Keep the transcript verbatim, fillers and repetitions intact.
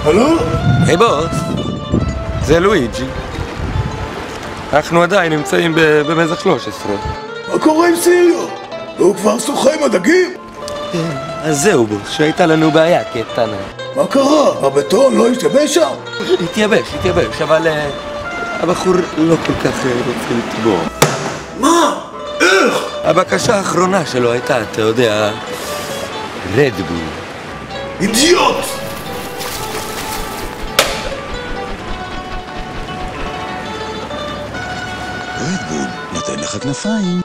הלו? היי בוס, זה לואיג'י. אנחנו עדיין נמצאים במזח שלוש עשרה. מה קורה עם סיריו? הוא כבר שוחה עם הדגים? אז זהו בוס, שהייתה לנו בעיה קטנה. מה קרה? הבטון לא התייבש שם? התייבש, התייבש, אבל הבחור לא כל כך רוצה לטבוע. מה? איך? הבקשה האחרונה שלו הייתה, אתה יודע, רדבול. אידיוט! רדבול נותן לך כנפיים.